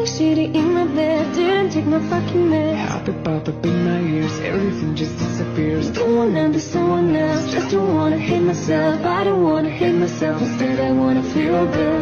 like shitty in my bed. Didn't take my fucking meds. Pop up in my ears, everything just disappears. Don't wanna be someone else, just don't wanna hate myself. I don't wanna hate myself, instead I wanna feel good.